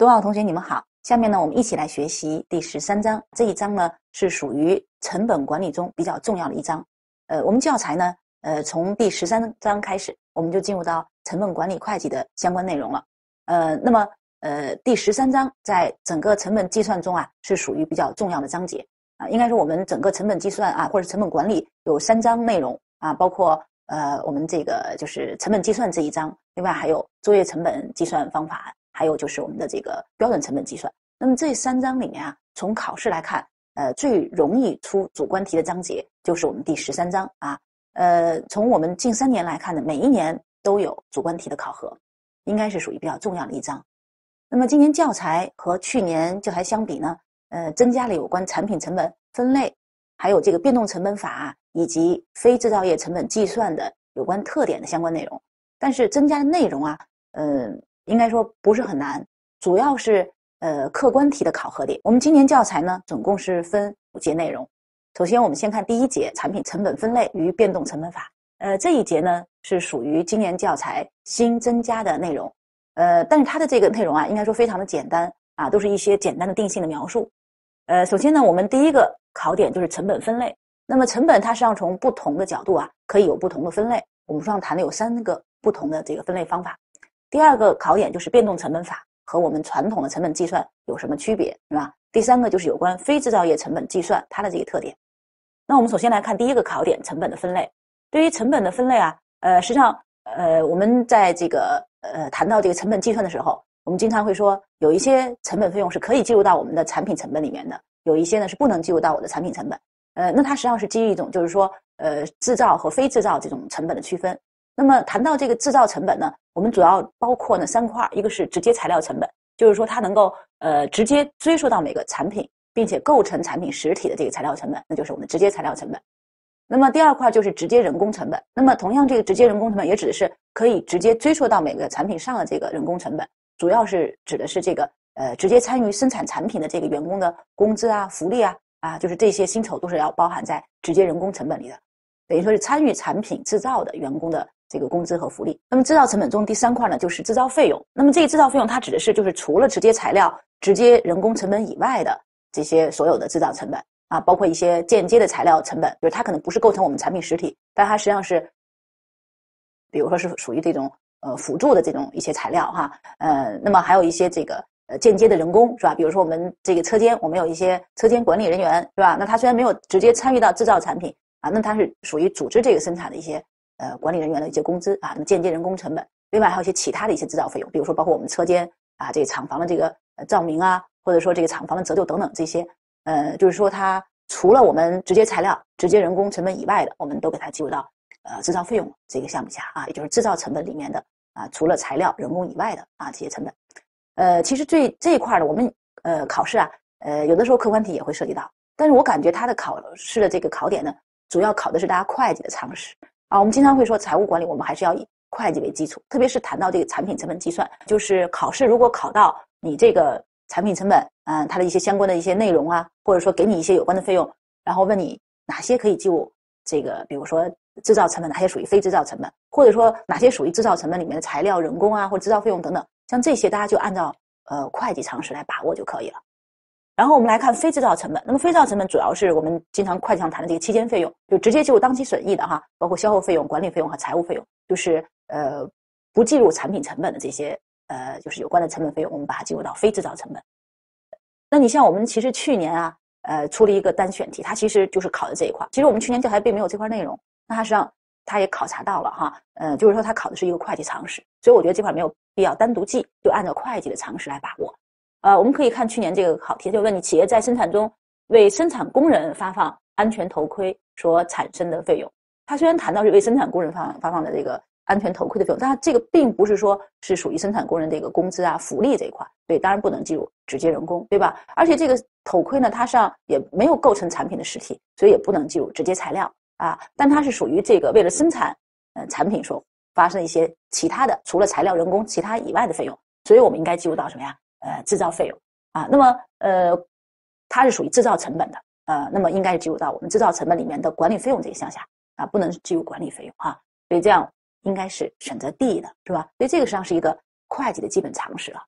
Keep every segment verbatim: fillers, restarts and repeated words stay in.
冬奥同学你们好，下面呢我们一起来学习第十三章。这一章呢是属于成本管理中比较重要的一章。呃，我们教材呢，呃，从第十三章开始，我们就进入到成本管理会计的相关内容了。呃，那么呃，第十三章在整个成本计算中啊，是属于比较重要的章节啊。应该说我们整个成本计算啊，或者成本管理有三章内容啊，包括呃我们这个就是成本计算这一章，另外还有作业成本计算方法。还有就是我们的这个标准成本计算。那么这三章里面啊，从考试来看，呃，最容易出主观题的章节就是我们第十三章啊。呃，从我们近三年来看呢，每一年都有主观题的考核，应该是属于比较重要的一章。那么今年教材和去年教材相比呢，呃，增加了有关产品成本分类，还有这个变动成本法以及非制造业成本计算的有关特点的相关内容。但是增加的内容啊，嗯、呃。应该说不是很难，主要是呃客观题的考核点。我们今年教材呢，总共是分五节内容。首先我们先看第一节产品成本分类与变动成本法。呃，这一节呢是属于今年教材新增加的内容。呃，但是它的这个内容啊，应该说非常的简单啊，都是一些简单的定性的描述。呃，首先呢，我们第一个考点就是成本分类。那么成本它实际上从不同的角度啊，可以有不同的分类。我们实际上谈了有三个不同的这个分类方法。第二个考点就是变动成本法和我们传统的成本计算有什么区别，是吧？第三个就是有关非制造业成本计算它的这个特点。那我们首先来看第一个考点，成本的分类。对于成本的分类啊，呃，实际上，呃，我们在这个呃谈到这个成本计算的时候，我们经常会说，有一些成本费用是可以计入到我们的产品成本里面的，有一些呢是不能计入到我的产品成本。呃，那它实际上是基于一种就是说，呃，制造和非制造这种成本的区分。那么谈到这个制造成本呢，我们主要包括呢三块，一个是直接材料成本，就是说它能够呃直接追溯到每个产品，并且构成产品实体的这个材料成本，那就是我们的直接材料成本。那么第二块就是直接人工成本，那么同样这个直接人工成本也指的是可以直接追溯到每个产品上的这个人工成本，主要是指的是这个呃直接参与生产产品的这个员工的工资啊、福利啊啊，就是这些薪酬都是要包含在直接人工成本里的，等于说是参与产品制造的员工的这个工资和福利。那么制造成本中第三块呢，就是制造费用。那么这个制造费用它指的是就是除了直接材料、直接人工成本以外的这些所有的制造成本啊，包括一些间接的材料成本，就是它可能不是构成我们产品实体，但它实际上是，比如说是属于这种呃辅助的这种一些材料哈，呃，那么还有一些这个呃间接的人工是吧？比如说我们这个车间，我们有一些车间管理人员是吧？那他虽然没有直接参与到制造产品啊，那他是属于组织这个生产的一些呃管理人员的一些工资啊，那么间接人工成本。另外还有一些其他的一些制造费用，比如说包括我们车间啊，这个厂房的这个呃照明啊，或者说这个厂房的折旧等等这些，呃，就是说它除了我们直接材料、直接人工成本以外的，我们都给它计入到呃制造费用这个项目下啊，也就是制造成本里面的啊，除了材料、人工以外的啊这些成本。呃，其实这这一块呢，我们呃考试啊，呃有的时候客观题也会涉及到，但是我感觉它的考试的这个考点呢，主要考的是大家会计的常识啊。我们经常会说财务管理，我们还是要以会计为基础，特别是谈到这个产品成本计算，就是考试如果考到你这个产品成本，嗯，它的一些相关的一些内容啊，或者说给你一些有关的费用，然后问你哪些可以计入这个，比如说制造成本，哪些属于非制造成本，或者说哪些属于制造成本里面的材料、人工啊，或者制造费用等等，像这些大家就按照呃会计常识来把握就可以了。然后我们来看非制造成本，那么非制造成本主要是我们经常会计上谈的这个期间费用，就直接计入当期损益的哈，包括销售费用、管理费用和财务费用，就是呃不计入产品成本的这些呃就是有关的成本费用，我们把它计入到非制造成本。那你像我们其实去年啊，呃出了一个单选题，它其实就是考的这一块。其实我们去年教材并没有这块内容，那它实际上它也考察到了哈，呃就是说它考的是一个会计常识，所以我觉得这块没有必要单独记，就按照会计的常识来把握。呃，我们可以看去年这个考题，就问你企业在生产中为生产工人发放安全头盔所产生的费用。它虽然谈到是为生产工人发发放的这个安全头盔的费用，但它这个并不是说是属于生产工人这个工资啊、福利这一块，对，当然不能计入直接人工，对吧？而且这个头盔呢，它上也没有构成产品的实体，所以也不能计入直接材料啊。但它是属于这个为了生产呃产品所发生一些其他的，除了材料、人工其他以外的费用，所以我们应该计入到什么呀？呃，制造费用啊，那么呃，它是属于制造成本的，呃，那么应该是计入到我们制造成本里面的管理费用这个项下啊，不能计入管理费用哈，所以这样应该是选择 D 的，是吧？所以这个实际上是一个会计的基本常识了。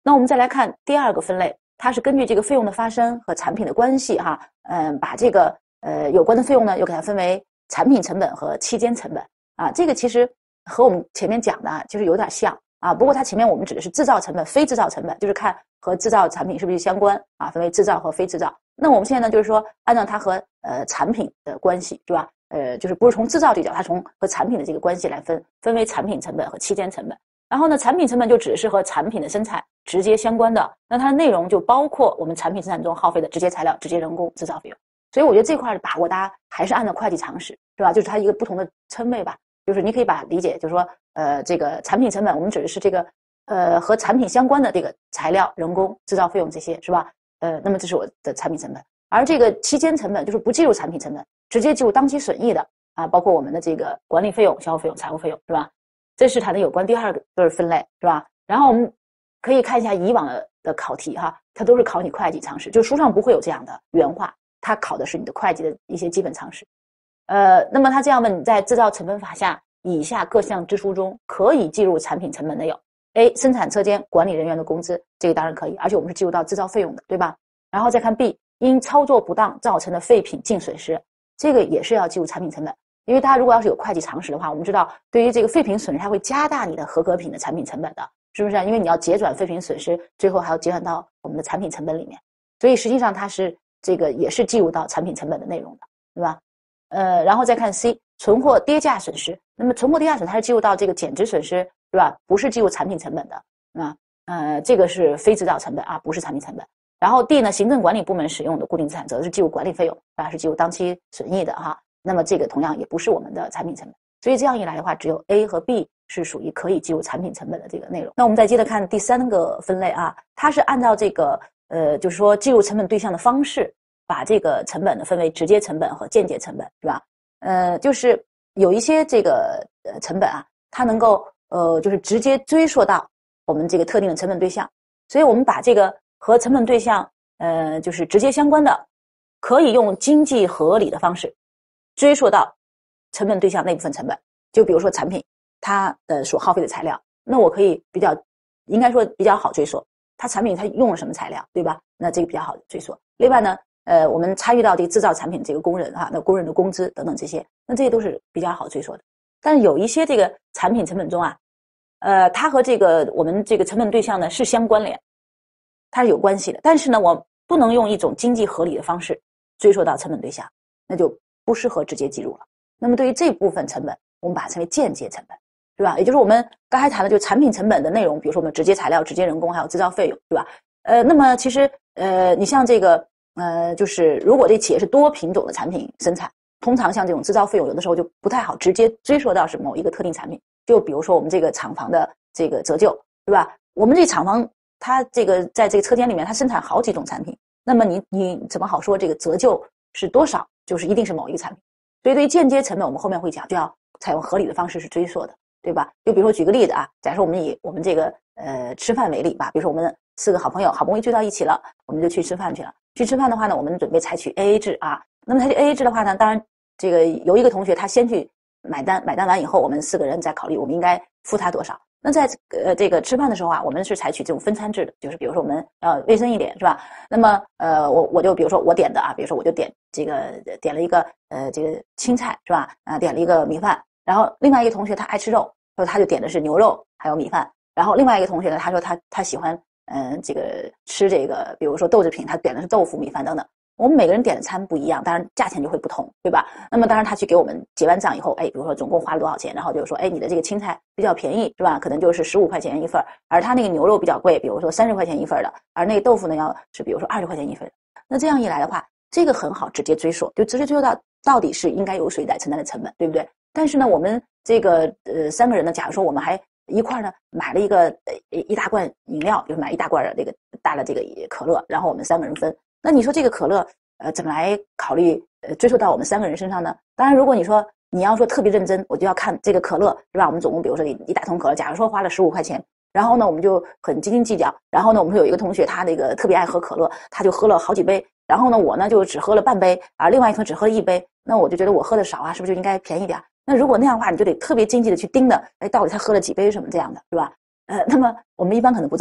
那我们再来看第二个分类，它是根据这个费用的发生和产品的关系哈，嗯，把这个呃有关的费用呢又给它分为产品成本和期间成本啊。这个其实和我们前面讲的啊就是有点像啊，不过它前面我们指的是制造成本、非制造成本，就是看和制造产品是不是相关啊，分为制造和非制造。那我们现在呢就是说按照它和呃产品的关系，对吧？呃，就是不是从制造这角，它从和产品的这个关系来分，分为产品成本和期间成本。然后呢，产品成本就只是和产品的生产直接相关的，那它的内容就包括我们产品生产中耗费的直接材料、直接人工、制造费用。所以我觉得这块的把握，大家还是按照会计常识，是吧？就是它一个不同的称谓吧。就是你可以把理解，就是说，呃，这个产品成本我们指的是这个，呃，和产品相关的这个材料、人工、制造费用这些，是吧？呃，那么这是我的产品成本。而这个期间成本就是不计入产品成本，直接计入当期损益的啊，包括我们的这个管理费用、消耗费用、财务费用，是吧？这是它的有关第二个都是分类，是吧？然后我们可以看一下以往的的考题哈，它都是考你会计常识，就书上不会有这样的原话，它考的是你的会计的一些基本常识。呃，那么他这样问你在制造成本法下以下各项支出中可以计入产品成本的有 A 生产车间管理人员的工资，这个当然可以，而且我们是计入到制造费用的，对吧？然后再看 B 因操作不当造成的废品净损失，这个也是要计入产品成本。因为大家如果要是有会计常识的话，我们知道对于这个废品损失它会加大你的合格品的产品成本的，是不是？因为你要结转废品损失，最后还要结转到我们的产品成本里面，所以实际上它是这个也是计入到产品成本的内容的，对吧？呃，然后再看 C 存货跌价损失，那么存货跌价损失它是计入到这个减值损失，是吧？不是计入产品成本的啊，呃，这个是非制造成本啊，不是产品成本。然后 D 呢，行政管理部门使用的固定资产则是计入管理费用啊，是计入当期损益的哈。那么这个同样也不是我们的产品成本，所以这样一来的话，只有 A 和 B 是属于可以计入产品成本的这个内容。那我们再接着看第三个分类啊，它是按照这个呃，就是说计入成本对象的方式，把这个成本呢分为直接成本和间接成本，是吧？呃，就是有一些这个呃成本啊，它能够呃就是直接追溯到我们这个特定的成本对象，所以我们把这个和成本对象呃就是直接相关的，可以用经济合理的方式追溯到成本对象那部分成本。就比如说产品它的所耗费的材料，那我可以比较应该说比较好追溯它产品它用了什么材料，对吧？那这个比较好追溯。另外呢呃，我们参与到这个制造产品这个工人啊，那工人的工资等等这些，那这些都是比较好追溯的。但是有一些这个产品成本中啊，呃，它和这个我们这个成本对象呢是相关联，它是有关系的。但是呢，我不能用一种经济合理的方式追溯到成本对象，那就不适合直接计入了。那么对于这部分成本，我们把它称为间接成本，是吧？也就是我们刚才谈的，就产品成本的内容，比如说我们直接材料、直接人工，还有制造费用，对吧？呃，那么其实呃，你像这个。呃，就是如果这企业是多品种的产品生产，通常像这种制造费用，有的时候就不太好直接追溯到是某一个特定产品。就比如说我们这个厂房的这个折旧，对吧？我们这厂房它这个在这个车间里面，它生产好几种产品，那么你你怎么好说这个折旧是多少，就是一定是某一个产品？所以对于间接成本，我们后面会讲，就要采用合理的方式是追溯的，对吧？就比如说举个例子啊，假设我们以我们这个呃吃饭为例吧，比如说我们四个好朋友好不容易聚到一起了，我们就去吃饭去了。去吃饭的话呢，我们准备采取 A A 制啊。那么采取 A A 制的话呢，当然这个有一个同学他先去买单，买单完以后，我们四个人再考虑我们应该付他多少。那在呃这个吃饭的时候啊，我们是采取这种分餐制的，就是比如说我们要卫生一点，是吧？那么呃我我就比如说我点的啊，比如说我就点这个点了一个呃这个青菜，是吧？啊点了一个米饭，然后另外一个同学他爱吃肉，所以他就点的是牛肉还有米饭。然后另外一个同学呢，他说他他喜欢嗯这个吃这个比如说豆制品，他点的是豆腐、米饭等等。我们每个人点的餐不一样，当然价钱就会不同，对吧？那么当然他去给我们结完账以后，哎，比如说总共花了多少钱，然后就是说，哎，你的这个青菜比较便宜，是吧？可能就是十五块钱一份，而他那个牛肉比较贵，比如说三十块钱一份的，而那个豆腐呢要是比如说二十块钱一份。那这样一来的话，这个很好直接追溯，就直接追溯到到底是应该由谁来承担的成本，对不对？但是呢，我们这个呃三个人呢，假如说我们还一块呢买了一个呃一大罐饮料，就是买一大罐的这个大的这个可乐，然后我们三个人分。那你说这个可乐呃怎么来考虑呃追溯到我们三个人身上呢？当然如果你说你要说特别认真，我就要看这个可乐，是吧？我们总共比如说一一大桶可乐，假如说花了十五块钱，然后呢我们就很斤斤计较，然后呢我们说有一个同学他那个特别爱喝可乐，他就喝了好几杯，然后呢我呢就只喝了半杯，而另外一同学只喝了一杯，那我就觉得我喝的少啊，是不是就应该便宜点？那如果那样的话，你就得特别经济的去盯的，哎，到底他喝了几杯什么这样的，是吧？呃，那么我们一般可能不这么做，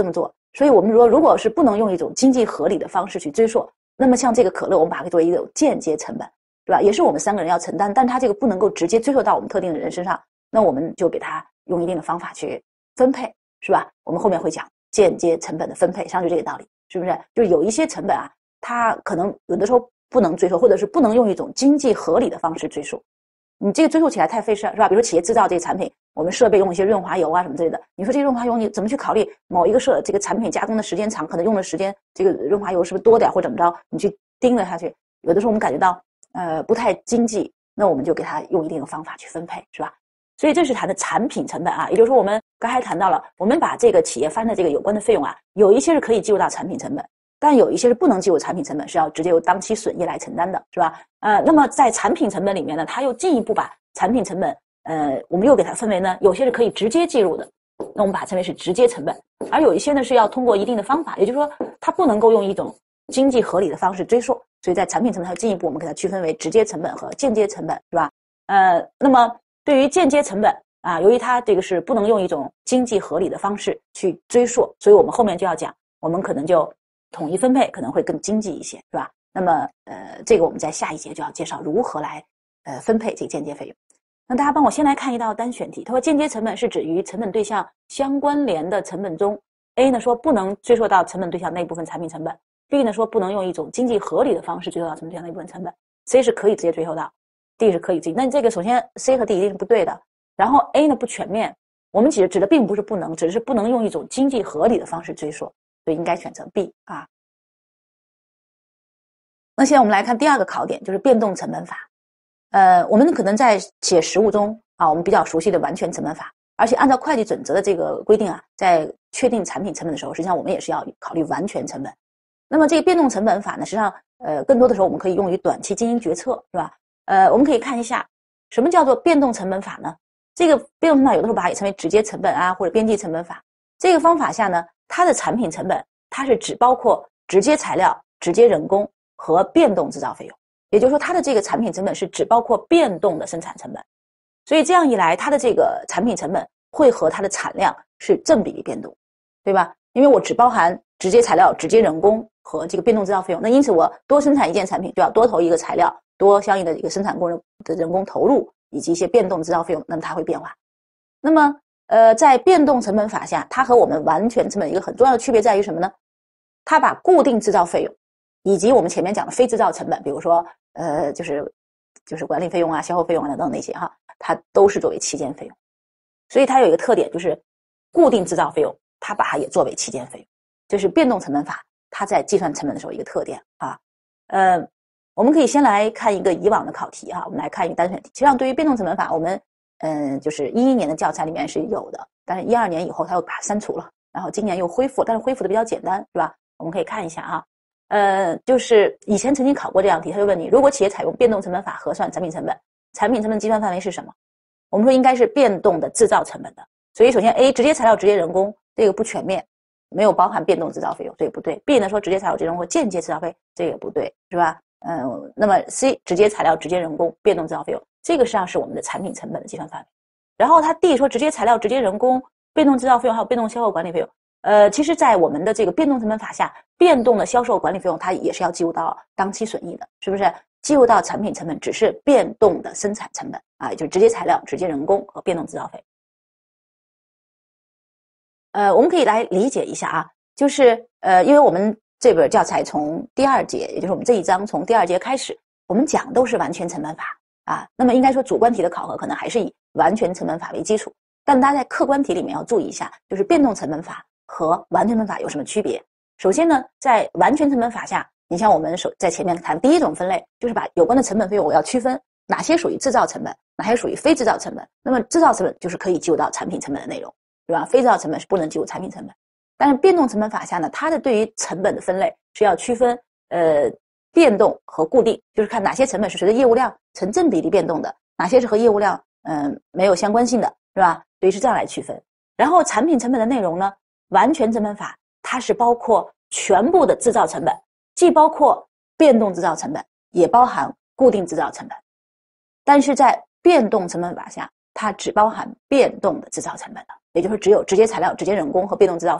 所以我们说，如果是不能用一种经济合理的方式去追溯，那么像这个可乐，我们把它作为一种间接成本，对吧？也是我们三个人要承担，但它这个不能够直接追溯到我们特定的人身上，那我们就给它用一定的方法去分配，是吧？我们后面会讲间接成本的分配，实际上就这个道理，是不是？就是有一些成本啊，它可能有的时候不能追溯，或者是不能用一种经济合理的方式追溯。你这个追溯起来太费事，是吧？比如说企业制造这个产品，我们设备用一些润滑油啊什么之类的，你说这个润滑油你怎么去考虑某一个设这个产品加工的时间长，可能用的时间这个润滑油是不是多点或怎么着，你去盯了下去，有的时候我们感觉到呃不太经济，那我们就给它用一定的方法去分配，是吧？所以这是谈的产品成本啊，也就是说我们刚才谈到了，我们把这个企业翻的这个有关的费用啊，有一些是可以计入到产品成本，但有一些是不能计入产品成本，是要直接由当期损益来承担的，是吧？呃，那么在产品成本里面呢，它又进一步把产品成本，呃，我们又给它分为呢，有些是可以直接计入的，那我们把它称为是直接成本，而有一些呢是要通过一定的方法，也就是说它不能够用一种经济合理的方式追溯，所以在产品成本还进一步我们给它区分为直接成本和间接成本，是吧？呃，那么对于间接成本啊，由于它这个是不能用一种经济合理的方式去追溯，所以我们后面就要讲，我们可能就统一分配可能会更经济一些，是吧？那么呃，这个我们在下一节就要介绍如何来呃分配这个间接费用。那大家帮我先来看一道单选题，它说间接成本是指与成本对象相关联的成本中 ，A 呢说不能追溯到成本对象那部分产品成本 ，B 呢说不能用一种经济合理的方式追溯到成本对象那部分成本 ，C 是可以直接追溯到 ，D 是可以直接。那这个首先 C 和 D 一定是不对的，然后 A 呢不全面，我们指的指的并不是不能，只是不能用一种经济合理的方式追溯，所以应该选择 B 啊。那现在我们来看第二个考点，就是变动成本法。呃，我们可能在写实务中啊，我们比较熟悉的完全成本法，而且按照会计准则的这个规定啊，在确定产品成本的时候，实际上我们也是要考虑完全成本。那么这个变动成本法呢，实际上呃更多的时候我们可以用于短期经营决策，是吧？呃，我们可以看一下什么叫做变动成本法呢？这个变动成本法有的时候把它也称为直接成本啊，或者边际成本法。这个方法下呢，它的产品成本它是只包括直接材料、直接人工和变动制造费用。也就是说，它的这个产品成本是只包括变动的生产成本，所以这样一来，它的这个产品成本会和它的产量是正比例变动，对吧？因为我只包含直接材料、直接人工和这个变动制造费用，那因此我多生产一件产品就要多投一个材料，多相应的一个生产工人的人工投入以及一些变动制造费用，那么它会变化。那么，呃，在变动成本法下，它和我们完全成本一个很重要的区别在于什么呢？它把固定制造费用以及我们前面讲的非制造成本，比如说呃，就是就是管理费用啊、销售费用啊等等那些哈，它都是作为期间费用。所以它有一个特点，就是固定制造费用，它把它也作为期间费用，这是变动成本法它在计算成本的时候一个特点啊。呃，我们可以先来看一个以往的考题啊，我们来看一个单选题。实际上，对于变动成本法，我们嗯、呃，就是一一年的教材里面是有的，但是一二年以后它又把它删除了，然后今年又恢复，但是恢复的比较简单，是吧？我们可以看一下啊。呃，就是以前曾经考过这样题，他就问你，如果企业采用变动成本法核算产品成本，产品成本计算范围是什么？我们说应该是变动的制造成本的。所以首先 A 直接材料、直接人工这个不全面，没有包含变动制造费用，这个不对。B 呢说直接材料、直接人工或间接制造费，这个不对，是吧？嗯，那么 C 直接材料、直接人工、变动制造费用，这个实际上是我们的产品成本的计算范围。然后他 D 说直接材料、直接人工、变动制造费用还有变动销售管理费用。呃，其实在我们的这个变动成本法下，变动的销售管理费用它也是要计入到当期损益的，是不是？计入到产品成本只是变动的生产成本啊，也就是直接材料、直接人工和变动制造费。呃，我们可以来理解一下啊，就是呃，因为我们这本教材从第二节，也就是我们这一章从第二节开始，我们讲都是完全成本法啊。那么应该说主观题的考核可能还是以完全成本法为基础，但大家在客观题里面要注意一下，就是变动成本法和完全成本法有什么区别？首先呢，在完全成本法下，你像我们首在前面谈第一种分类，就是把有关的成本费用我要区分哪些属于制造成本，哪些属于非制造成本。那么制造成本就是可以计入到产品成本的内容，对吧？非制造成本是不能计入产品成本。但是变动成本法下呢，它的对于成本的分类是要区分呃变动和固定，就是看哪些成本是随着业务量成正比例变动的，哪些是和业务量嗯、呃、没有相关性的，是吧？所以是这样来区分。然后产品成本的内容呢，完全成本法它是包括全部的制造成本，既包括变动制造成本，也包含固定制造成本。但是在变动成本法下，它只包含变动的制造成本的，也就是只有直接材料、直接人工和变动制造费用，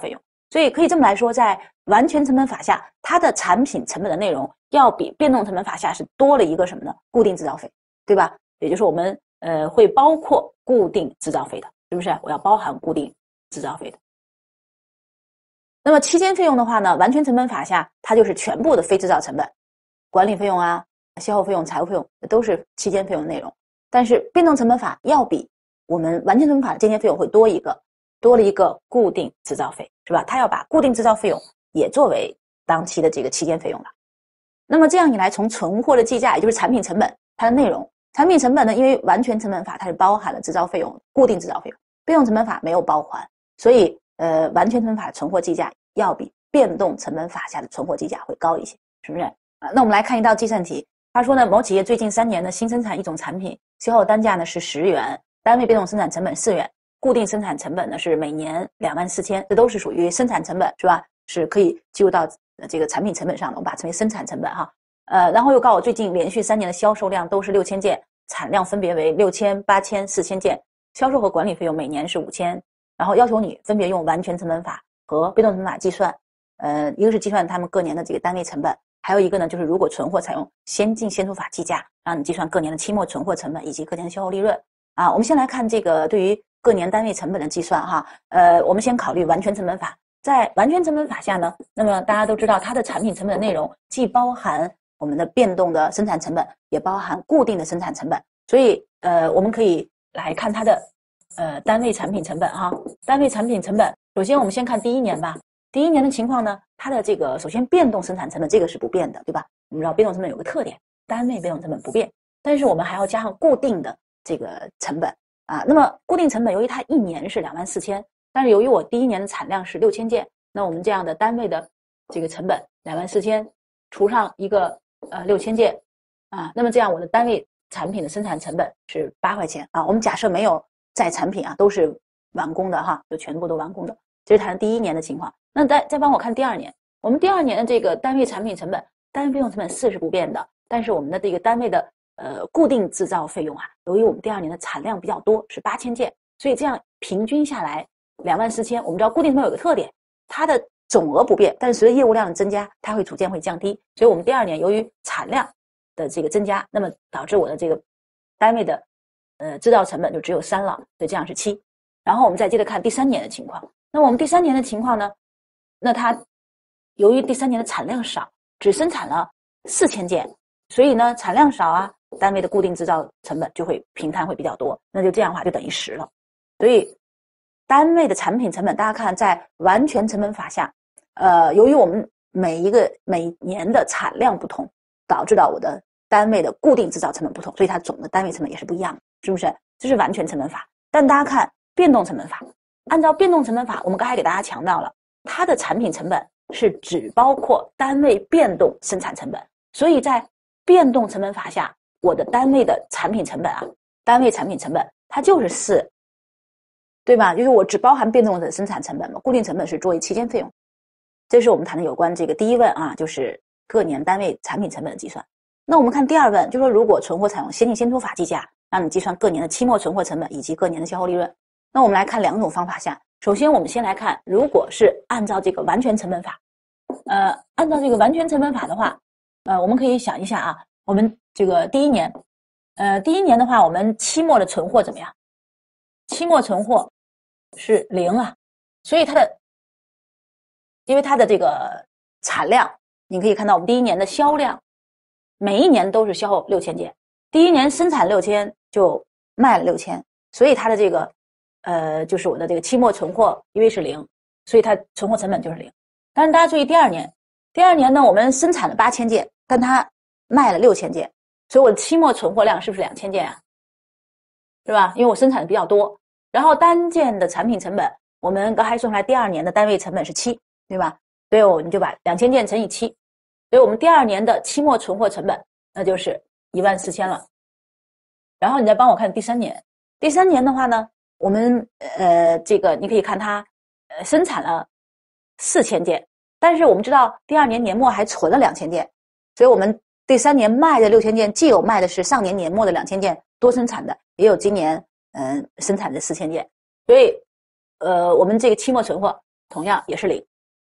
所以可以这么来说，在完全成本法下，它的产品成本的内容要比变动成本法下是多了一个什么呢？固定制造费，对吧？也就是我们呃会包括固定制造费的，是不是？我要包含固定制造费的。那么期间费用的话呢，完全成本法下它就是全部的非制造成本，管理费用啊、消耗费用、财务费用都是期间费用的内容。但是变动成本法要比我们完全成本法的间接费用会多一个，多了一个固定制造费，是吧？它要把固定制造费用也作为当期的这个期间费用了。那么这样一来，从存货的计价，也就是产品成本，它的内容，产品成本呢，因为完全成本法它是包含了制造费用、固定制造费用，变动成本法没有包含，所以呃，完全成本法的存货计价要比变动成本法下的存货计价会高一些，是不是？啊，那我们来看一道计算题。他说呢，某企业最近三年呢新生产一种产品，消耗单价呢是十元，单位变动生产成本四元，固定生产成本呢是每年两万四千，这都是属于生产成本，是吧？是可以计入到这个产品成本上的，我们把它称为生产成本哈。呃，然后又告我最近连续三年的销售量都是六千件，产量分别为六千、八千、四千件，销售和管理费用每年是五千，然后要求你分别用完全成本法和变动成本法计算，呃，一个是计算他们各年的这个单位成本。还有一个呢，就是如果存货采用先进先出法计价，让你计算各年的期末存货成本以及各年的销售利润啊。我们先来看这个对于各年单位成本的计算哈。呃，我们先考虑完全成本法，在完全成本法下呢，那么大家都知道它的产品成本的内容既包含我们的变动的生产成本，也包含固定的生产成本，所以呃，我们可以来看它的呃单位产品成本哈。单位产品成本，首先我们先看第一年吧。第一年的情况呢，它的这个首先变动生产成本这个是不变的，对吧？我们知道变动成本有个特点，单位变动成本不变，但是我们还要加上固定的这个成本啊。那么固定成本由于它一年是两万四千，但是由于我第一年的产量是六千件，那我们这样的单位的这个成本两万四千除上一个呃六千件啊，那么这样我的单位产品的生产成本是八块钱啊。我们假设没有在产品啊，都是完工的哈，就全部都完工的，这是它的第一年的情况。那再再帮我看第二年，我们第二年的这个单位产品成本、单位费用成本四是不变的，但是我们的这个单位的呃固定制造费用啊，由于我们第二年的产量比较多，是八千件，所以这样平均下来两万四千。我们知道固定成本有个特点，它的总额不变，但是随着业务量的增加，它会逐渐会降低。所以我们第二年由于产量的这个增加，那么导致我的这个单位的呃制造成本就只有三了，所以这样是七。然后我们再接着看第三年的情况，那么我们第三年的情况呢？那它由于第三年的产量少，只生产了四千件，所以呢产量少啊，单位的固定制造成本就会平摊会比较多，那就这样的话就等于十了。所以单位的产品成本，大家看在完全成本法下，呃，由于我们每一个每年的产量不同，导致到我的单位的固定制造成本不同，所以它总的单位成本也是不一样的，是不是？这是完全成本法。但大家看变动成本法，按照变动成本法，我们刚才给大家强调了。它的产品成本是只包括单位变动生产成本，所以在变动成本法下，我的单位的产品成本啊，单位产品成本它就是四，对吧？就是我只包含变动的生产成本嘛，固定成本是作为期间费用。这是我们谈的有关这个第一问啊，就是各年单位产品成本的计算。那我们看第二问，就说如果存货采用先进先出法计价，让你计算各年的期末存货成本以及各年的销售利润。那我们来看两种方法下。首先我们先来看，如果是按照这个完全成本法，呃，按照这个完全成本法的话，呃，我们可以想一下啊，我们这个第一年，呃，第一年的话，我们期末的存货怎么样？期末存货是零啊，所以它的，因为它的这个产量，你可以看到我们第一年的销量，每一年都是销售六千件，第一年生产六千就卖了六千，所以它的这个。呃，就是我的这个期末存货，因为是零，所以它存货成本就是零。但是大家注意，第二年，第二年呢，我们生产了八千件，但它卖了六千件，所以我的期末存货量是不是两千件啊？是吧？因为我生产的比较多，然后单件的产品成本，我们刚才算出来，第二年的单位成本是七，对吧？所以我们就把两千件乘以七，所以我们第二年的期末存货成本那就是一万四千了。然后你再帮我看第三年，第三年的话呢？我们呃，这个你可以看它，呃，生产了四千件，但是我们知道第二年年末还存了两千件，所以我们第三年卖的六千件，既有卖的是上年年末的两千件多生产的，也有今年嗯、呃、生产的四千件，所以呃，我们这个期末存货同样也是零，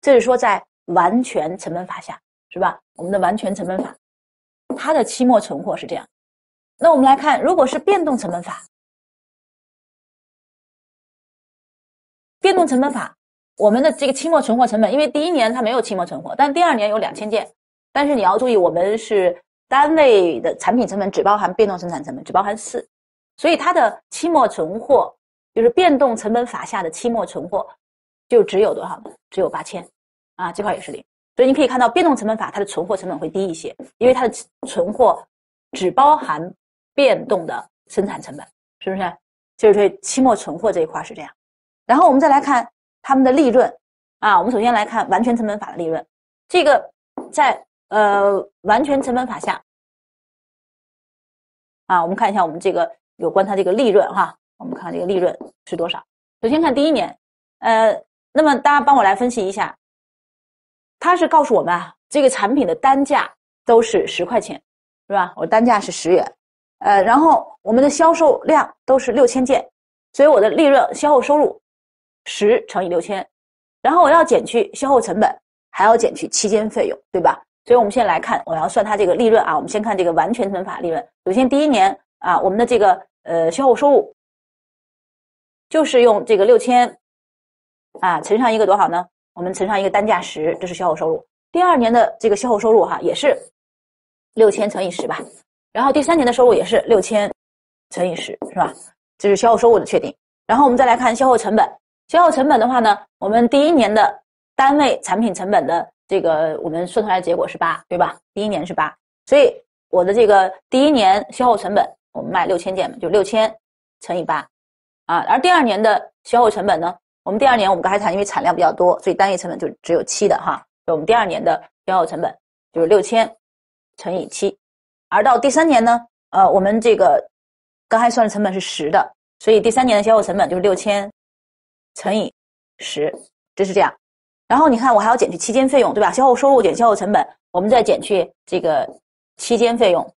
这是说在完全成本法下，是吧？我们的完全成本法，它的期末存货是这样。那我们来看，如果是变动成本法，变动成本法，我们的这个期末存货成本，因为第一年它没有期末存货，但第二年有两千件，但是你要注意，我们是单位的产品成本只包含变动生产成本，只包含四，所以它的期末存货就是变动成本法下的期末存货就只有多少呢？只有八千啊，这块也是零。所以你可以看到变动成本法它的存货成本会低一些，因为它的存货只包含变动的生产成本，是不是？就是对期末存货这一块是这样。然后我们再来看他们的利润啊，我们首先来看完全成本法的利润，这个在呃完全成本法下啊，我们看一下我们这个有关它这个利润哈，我们看这个利润是多少。首先看第一年，呃，那么大家帮我来分析一下，它是告诉我们啊，这个产品的单价都是十块钱，是吧？我单价是十元，呃，然后我们的销售量都是六千件，所以我的利润销售收入十乘以六千，然后我要减去销售成本，还要减去期间费用，对吧？所以我们先来看，我要算它这个利润啊。我们先看这个完全成本法利润。首先第一年啊，我们的这个呃销售收入就是用这个六千啊乘上一个多少呢？我们乘上一个单价十，这是销售收入。第二年的这个销售收入哈、啊、也是六千乘以十吧。然后第三年的收入也是六千乘以十，是吧？这是销售收入的确定。然后我们再来看销售成本。销售成本的话呢，我们第一年的单位产品成本的这个我们算出来的结果是八，对吧？第一年是八，所以我的这个第一年销售成本，我们卖六千件嘛，就六千乘以八啊。而第二年的销售成本呢，我们第二年我们刚才谈，因为产量比较多，所以单位成本就只有七的哈。所以我们第二年的销售成本就是六千乘以七，而到第三年呢，呃，我们这个刚才算的成本是十的，所以第三年的销售成本就是六千乘以十，这是这样。然后你看我还要减去期间费用，对吧？销售收入减销售成本，我们再减去这个期间费用。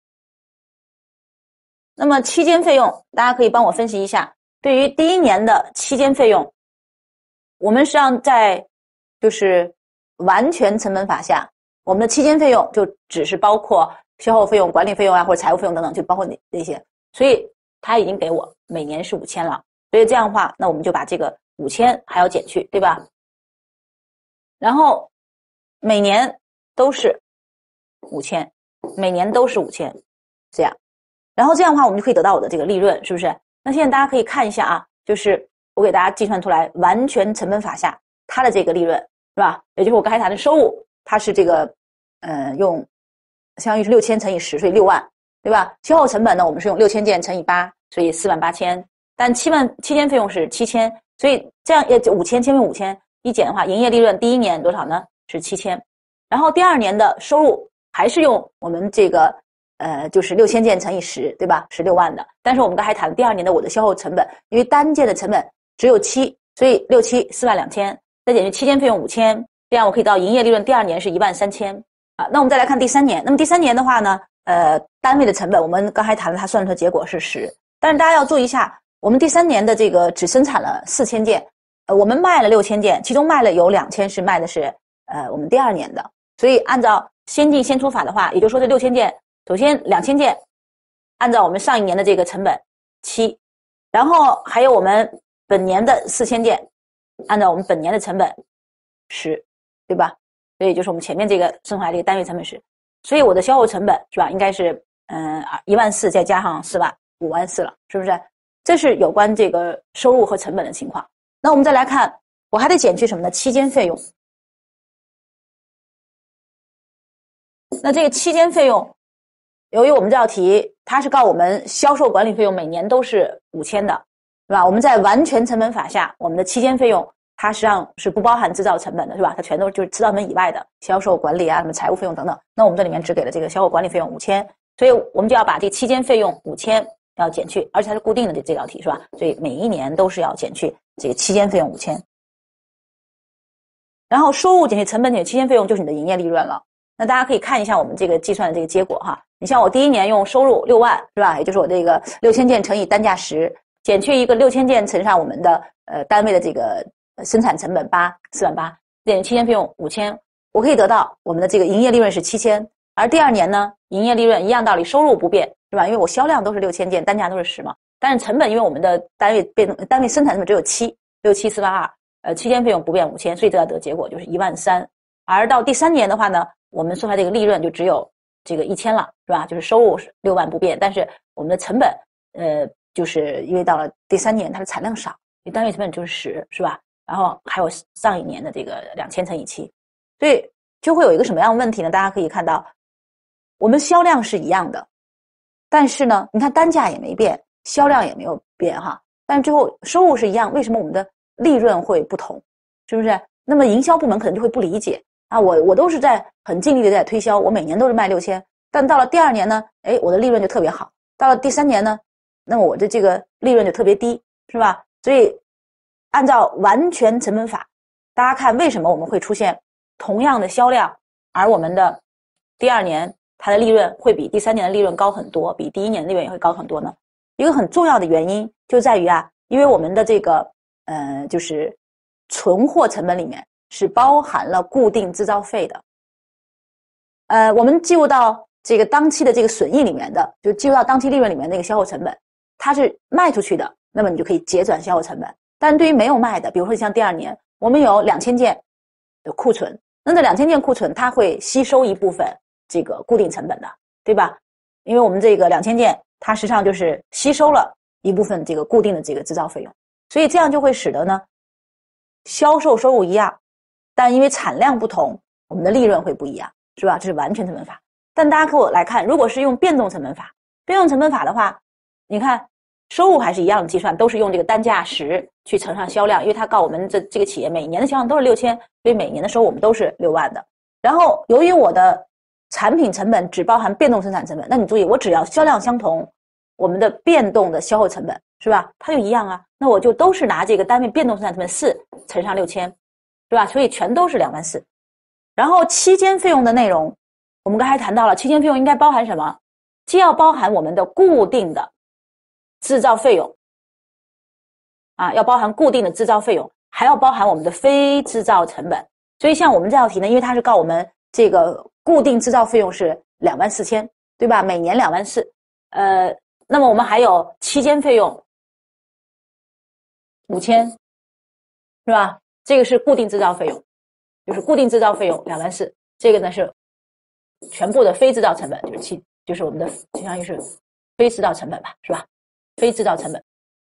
那么期间费用大家可以帮我分析一下，对于第一年的期间费用，我们实际上在就是完全成本法下，我们的期间费用就只是包括销售费用、管理费用啊，或者财务费用等等，就包括那些，所以他已经给我每年是五千了，所以这样的话，那我们就把这个五千还要减去，对吧？然后每年都是五千，每年都是五千，这样，然后这样的话，我们就可以得到我的这个利润，是不是？那现在大家可以看一下啊，就是我给大家计算出来完全成本法下它的这个利润，是吧？也就是我刚才谈的收入，它是这个，呃，用相当于是六千乘以十，所以六万，对吧？销售成本呢，我们是用六千件乘以八，所以四万八千，但七万期间费用是七千，所以这样也就五千，千分五千。一减的话，营业利润第一年多少呢？是七千，然后第二年的收入还是用我们这个呃，就是六千件乘以十，对吧？是六万的。但是我们刚才谈了第二年的我的销售成本，因为单件的成本只有七，所以六七四万两千，再减去期间费用五千，这样我可以到营业利润第二年是一万三千啊。那我们再来看第三年，那么第三年的话呢，呃，单位的成本我们刚才谈了，它算出的结果是十，但是大家要注意一下，我们第三年的这个只生产了四千件。呃，我们卖了六千件，其中卖了有两千是卖的是呃我们第二年的，所以按照先进先出法的话，也就是说这六千件，首先两千件按照我们上一年的这个成本七，然后还有我们本年的四千件，按照我们本年的成本十，对吧？所以就是我们前面这个剩下来这个单位成本十，所以我的销售成本是吧，应该是嗯一万四再加上四万五万四了，是不是？这是有关这个收入和成本的情况。那我们再来看，我还得减去什么呢？期间费用。那这个期间费用，由于我们这道题它是告我们销售管理费用每年都是五千的，是吧？我们在完全成本法下，我们的期间费用它实际上是不包含制造成本的，是吧？它全都就是制造成本以外的销售管理啊、什么财务费用等等。那我们这里面只给了这个销售管理费用五千，所以我们就要把这期间费用五千要减去，而且它是固定的这这道题，是吧？所以每一年都是要减去这个期间费用五千，然后收入减去成本减去期间费用就是你的营业利润了。那大家可以看一下我们这个计算的这个结果哈。你像我第一年用收入六万，是吧？也就是我这个六千件乘以单价十，减去一个六千件乘上我们的呃单位的这个生产成本八，四万八， 减期间费用五千，我可以得到我们的这个营业利润是七千，而第二年呢，营业利润一样道理，收入不变，是吧？因为我销量都是六千件，单价都是十嘛，但是成本因为我们的单位变动单位生产成本只有七六七四八二，呃，期间费用不变五千，所以这要得结果就是一万三。而到第三年的话呢，我们算出来这个利润就只有这个一千了，是吧？就是收入六万不变，但是我们的成本，呃，就是因为到了第三年它的产量少，因为单位成本就是十，是吧？然后还有上一年的这个两千乘以七，所以就会有一个什么样的问题呢？大家可以看到，我们销量是一样的，但是呢，你看单价也没变，销量也没有变哈，但是最后收入是一样，为什么我们的利润会不同？是不是？那么营销部门可能就会不理解啊，我我都是在很尽力的在推销，我每年都是卖六千，但到了第二年呢，哎，我的利润就特别好，到了第三年呢，那么我的这个利润就特别低，是吧？所以按照完全成本法，大家看为什么我们会出现同样的销量，而我们的第二年它的利润会比第三年的利润高很多，比第一年的利润也会高很多呢？一个很重要的原因就在于啊，因为我们的这个呃就是存货成本里面是包含了固定制造费的，呃，我们计入到这个当期的这个损益里面的，就计入到当期利润里面那个销售成本，它是卖出去的，那么你就可以结转销售成本。但对于没有卖的，比如说像第二年我们有两千件的库存，那这两千件库存它会吸收一部分这个固定成本的，对吧？因为我们这个两千件它实际上就是吸收了一部分这个固定的这个制造费用，所以这样就会使得呢销售收入一样，但因为产量不同，我们的利润会不一样，是吧？这是完全成本法。但大家给我来看，如果是用变动成本法，变动成本法的话，你看收入还是一样的计算，都是用这个单价十去乘上销量，因为它告我们这这个企业每年的销量都是六千，所以每年的收入我们都是六万的。然后由于我的产品成本只包含变动生产成本，那你注意，我只要销量相同，我们的变动的销售成本是吧？它就一样啊，那我就都是拿这个单位变动生产成本四乘上六千，是吧？所以全都是两万四。然后期间费用的内容，我们刚才谈到了，期间费用应该包含什么？既要包含我们的固定的制造费用啊，要包含固定的制造费用，还要包含我们的非制造成本。所以像我们这道题呢，因为它是告我们这个固定制造费用是两万四千，对吧？每年两万四，呃，那么我们还有期间费用五千，是吧？这个是固定制造费用，就是固定制造费用两万四，这个呢是全部的非制造成本，就是期，就是我们的相当于是非制造成本吧，是吧？非制造成本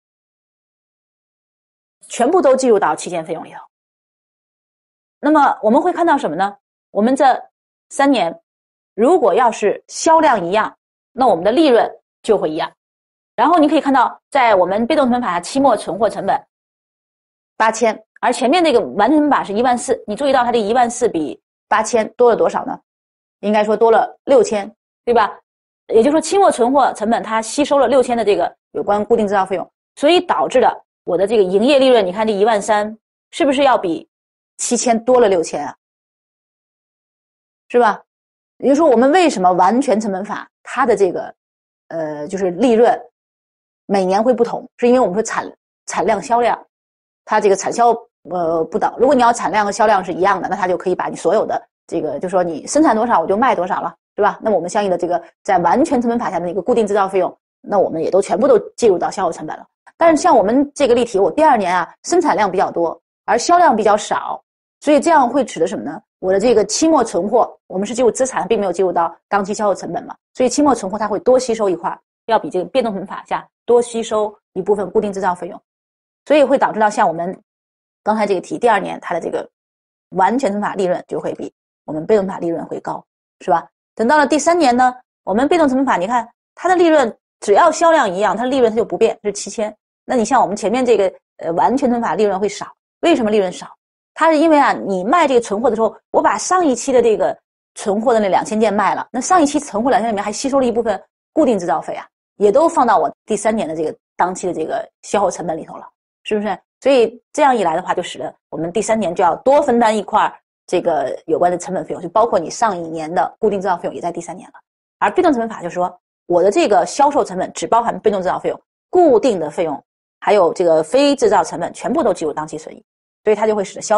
全部都计入到期间费用里头。那么我们会看到什么呢？我们这三年如果要是销量一样，那我们的利润就会一样。然后你可以看到，在我们被动成本法下，期末存货成本八千，而前面那个完成成本法是一万四，你注意到它这一万四比八千多了多少呢？应该说多了六千，对吧？也就是说，期末存货成本它吸收了六千的这个有关固定制造费用，所以导致了我的这个营业利润，你看这一万三是不是要比七千多了六千啊？是吧？也就是说，我们为什么完全成本法它的这个呃就是利润每年会不同，是因为我们说产产量销量，它这个产销呃不等。如果你要产量和销量是一样的，那它就可以把你所有的这个，就说你生产多少我就卖多少了，是吧？那么我们相应的这个在完全成本法下的那个固定制造费用，那我们也都全部都计入到销售成本了。但是像我们这个例题，我第二年啊生产量比较多，而销量比较少，所以这样会使得什么呢？我的这个期末存货，我们是计入资产，并没有计入到当期销售成本嘛，所以期末存货它会多吸收一块，要比这个变动成本法下多吸收一部分固定制造费用，所以会导致到像我们刚才这个题，第二年它的这个完全成本法利润就会比我们被动成本法利润会高，是吧？等到了第三年呢，我们被动成本法，你看它的利润只要销量一样，它的利润它就不变，是七千。那你像我们前面这个呃完全成本法利润会少，为什么利润少？它是因为啊，你卖这个存货的时候，我把上一期的这个存货的那两千件卖了，那上一期存货两千里面还吸收了一部分固定制造费啊，也都放到我第三年的这个当期的这个销售成本里头了，是不是？所以这样一来的话，就使得我们第三年就要多分担一块这个有关的成本费用，就包括你上一年的固定制造费用也在第三年了。而被动成本法就是说，我的这个销售成本只包含被动制造费用，固定的费用还有这个非制造成本全部都计入当期损益，所以它就会使得销量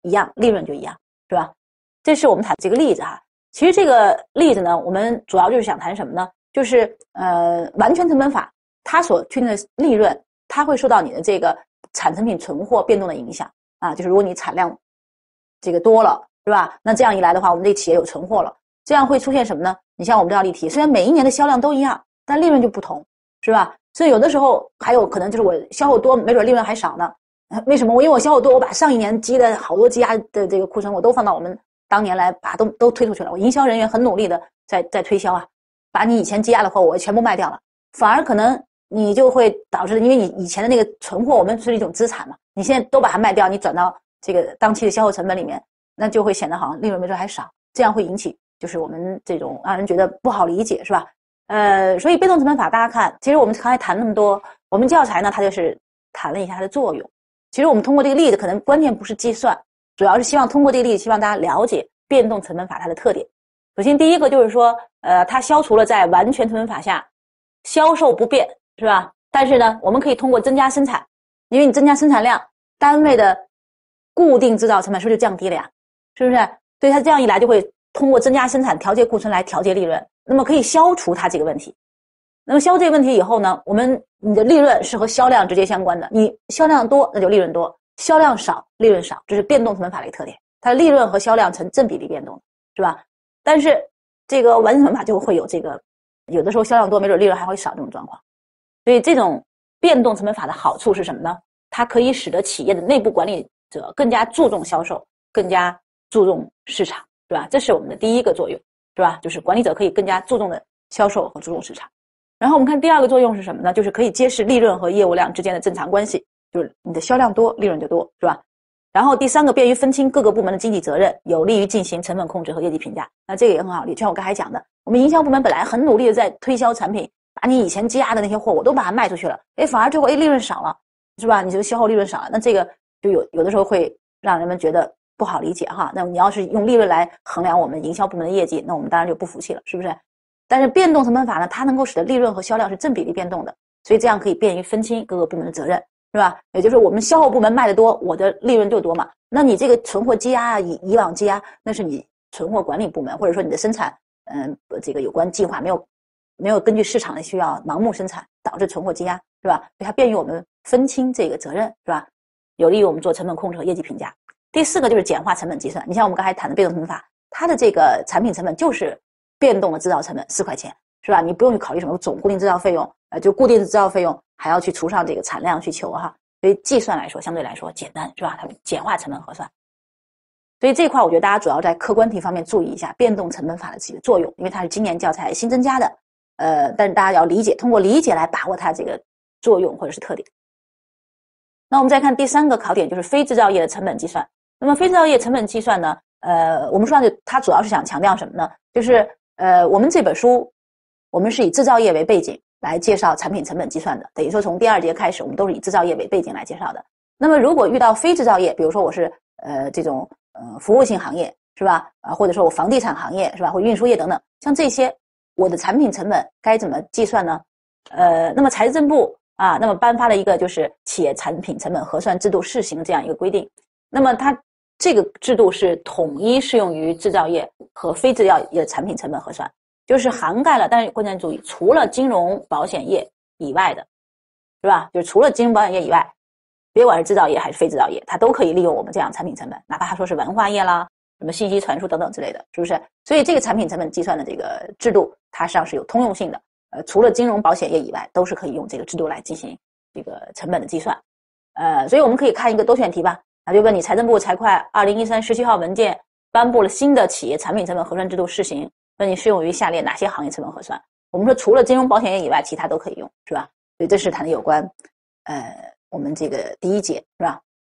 一样，利润就一样，是吧？这是我们谈这个例子哈。其实这个例子呢，我们主要就是想谈什么呢？就是呃，完全成本法它所确定的利润，它会受到你的这个产成品存货变动的影响啊。就是如果你产量这个多了，是吧？那这样一来的话，我们这企业有存货了，这样会出现什么呢？你像我们这道例题，虽然每一年的销量都一样，但利润就不同，是吧？所以有的时候还有可能就是我销售多，没准利润还少呢。为什么？我因为我销售多，我把上一年积的好多积压的这个库存，我都放到我们当年来把都都推出去了。我营销人员很努力的在在推销啊，把你以前积压的货我全部卖掉了，反而可能你就会导致，因为你以前的那个存货我们是一种资产嘛，你现在都把它卖掉，你转到这个当期的销售成本里面，那就会显得好像利润没准还少，这样会引起就是我们这种让人觉得不好理解，是吧？呃，所以变动成本法大家看，其实我们刚才谈那么多，我们教材呢它就是谈了一下它的作用。其实我们通过这个例子，可能关键不是计算，主要是希望通过这个例子，希望大家了解变动成本法它的特点。首先第一个就是说，呃，它消除了在完全成本法下销售不变，是吧？但是呢，我们可以通过增加生产，因为你增加生产量，单位的固定制造成本是不是就降低了呀？是不是？所以它这样一来就会通过增加生产调节库存来调节利润，那么可以消除它这个问题。那么消除这个问题以后呢，我们你的利润是和销量直接相关的，你销量多那就利润多，销量少利润少，这是变动成本法的一个特点，它的利润和销量成正比例变动，是吧？但是这个完全成本法就会有这个有的时候销量多没准利润还会少这种状况。所以这种变动成本法的好处是什么呢？它可以使得企业的内部管理者更加注重销售，更加注重市场，是吧？这是我们的第一个作用，是吧？就是管理者可以更加注重的销售和注重市场。然后我们看第二个作用是什么呢？就是可以揭示利润和业务量之间的正常关系，就是你的销量多，利润就多，是吧？然后第三个，便于分清各个部门的经济责任，有利于进行成本控制和业绩评价。那这个也很好理，就像我刚才讲的，我们营销部门本来很努力的在推销产品，把你以前积压的那些货我都把它卖出去了，诶，反而最后诶利润少了，是吧？你这个消耗利润少了，那这个就有有的时候会让人们觉得不好理解哈。那你要是用利润来衡量我们营销部门的业绩，那我们当然就不服气了，是不是？但是变动成本法呢，它能够使得利润和销量是正比例变动的，所以这样可以便于分清各个部门的责任，是吧？也就是我们销售部门卖的多，我的利润就多嘛。那你这个存货积压啊，以以往积压，那是你存货管理部门，或者说你的生产，嗯，这个有关计划没有没有根据市场的需要盲目生产，导致存货积压，是吧？所以它便于我们分清这个责任，是吧？有利于我们做成本控制和业绩评价。第四个就是简化成本计算，你像我们刚才谈的变动成本法，它的这个产品成本就是变动的制造成本四块钱，是吧？你不用去考虑什么总固定制造费用，呃，就固定的制造费用还要去除上这个产量去求哈，所以计算来说相对来说简单，是吧？它简化成本核算。所以这一块我觉得大家主要在客观题方面注意一下变动成本法的这个作用，因为它是今年教材新增加的，呃，但是大家要理解，通过理解来把握它这个作用或者是特点。那我们再看第三个考点，就是非制造业的成本计算。那么非制造业成本计算呢，呃，我们说它主要是想强调什么呢？就是呃，我们这本书，我们是以制造业为背景来介绍产品成本计算的，等于说从第二节开始，我们都是以制造业为背景来介绍的。那么如果遇到非制造业，比如说我是呃这种呃服务性行业，是吧？啊，或者说我房地产行业，是吧？或运输业等等，像这些，我的产品成本该怎么计算呢？呃，那么财政部啊，那么颁发了一个就是企业产品成本核算制度试行这样一个规定。那么它这个制度是统一适用于制造业和非制造业的产品成本核算，就是涵盖了，但是关键注意，除了金融保险业以外的，是吧？就是除了金融保险业以外，别管是制造业还是非制造业，它都可以利用我们这样产品成本，哪怕他说是文化业啦，什么信息传输等等之类的，是不是？所以这个产品成本计算的这个制度，它实际上是有通用性的。呃，除了金融保险业以外，都是可以用这个制度来进行这个成本的计算。呃，所以我们可以看一个多选题吧。那就问你，财政部财会二零一三十七号文件颁布了新的企业产品成本核算制度试行，问你适用于下列哪些行业成本核算？我们说除了金融保险业以外，其他都可以用，是吧？所以这是谈的有关呃我们这个第一节，是吧？